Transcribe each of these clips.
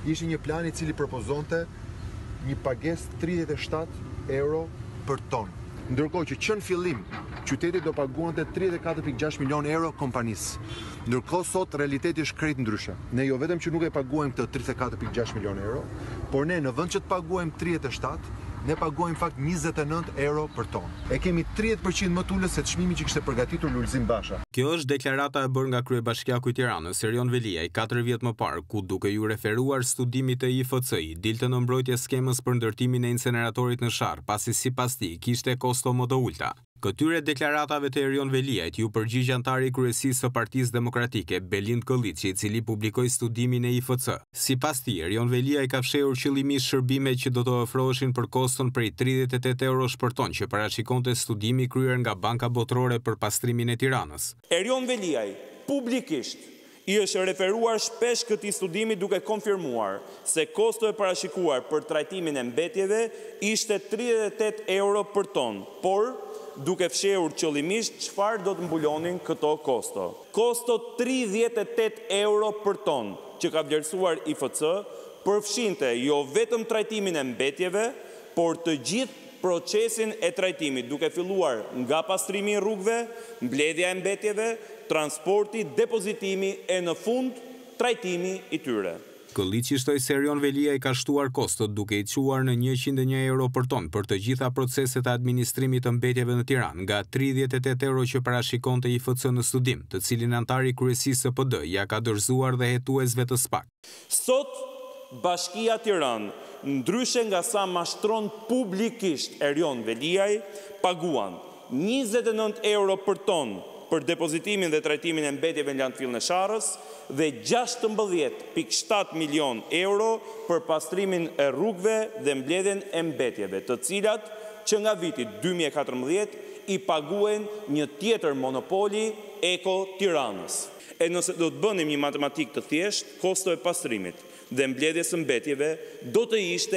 ishte një plan i cili propozonte një pagesë 37 euro për tonë. Ndërkohë që në fillim, qyteti do paguante 34,6 milion euro kompanisë. Ndërkohë sot realiteti është krejt ndryshe. Ne jo vetëm që nuk e paguajmë këtë 34,6 milion euro, por ne në vend që të paguajmë 37, ne paguajmë fakt 29 euro për tonë. E kemi 30% më tulës se çmimi që kishte përgatitur Lulzim Basha. Kjo është deklarata e bërë nga kryebashkiaku i Tiranës, Erion Veliaj, 4 vjet më parë, ku duke ju referuar studimit të IFC-i, dilte në mbrojtje skemës për ndërtimin e inceneratorit në Sharr, pasi sipas tij kishte kosto më të ulta. Këtyre deklaratave të Erion Veliajt ju përgjigj antari i kryesisë së Partisë Demokratike, Belind Kolliçi, i cili publikoi studimin e IFC. Sipas tij, Erion Veliaj ka fshehur qëllimisht shërbime që do të ofroheshin për koston prej 38 eurosh për ton, që parashikonte studimi kryer nga Banka Botërore për pastrimin e Tiranës. Erion Veliaj publikisht i është referuar shpesh këtij studimi duke konfirmuar se kosto e parashikuar për trajtimin e mbetjeve ishte 38 euro për ton, por duke fshehur qëllimisht çfarë do të mbulonin këto kosto. Kosto 38 euro për ton që ka vlerësuar IFC përfshinte jo vetëm trajtimin e mbetjeve, por të gjithë procesin e trajtimit, duke filluar nga pastrimi i rrugëve, mbledhja e mbetjeve, transporti, depozitimi e në fund trajtimi i tyre. Kolliçi shtoi se Erion Veliaj ka shtuar kostot duke i çuar në 101 euro për ton për të gjitha proceset e administrimit të mbetjeve në Tiranë, nga 38 euro që parashikonte IFC në studim, të cilin antari i kryesisë së PD ja ka dorëzuar dhe hetuesve të SPAK. Sot Bashkia Tiranë, ndryshe nga sa mashtron publikisht Erion Veliaj, paguan 29 euro për ton për depozitimin dhe trajtimin e mbetjeve në landfill në Sharrës dhe 16,7 milion euro për pastrimin e rrugëve dhe mbledhjen e mbetjeve, të cilat që nga viti 2014 i paguen një tjetër monopoli, Eko Tiranës. E nëse do të bënim një matematik të thjesht, kosto e pastrimit dhe mbledhjes së mbetjeve do të ishte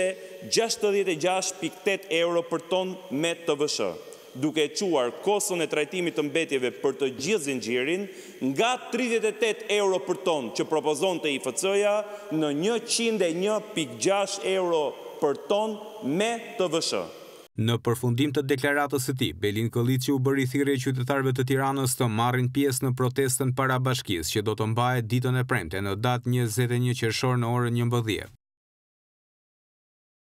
66,8 euro për ton me TVSH, duke e quar koston e trajtimit të mbetjeve për të gjithë zinxhirin nga 38 euro për ton që propozonte IFC-ja në 101,6 euro për ton me TVSH. Në përfundim të deklaratës së tij, Belind Kolliçi u bëri thirrje qytetarëve të Tiranës të marrin pjesë në protestën para bashkisë që do të mbahet ditën e premte në datë 21 qershor në orën 11.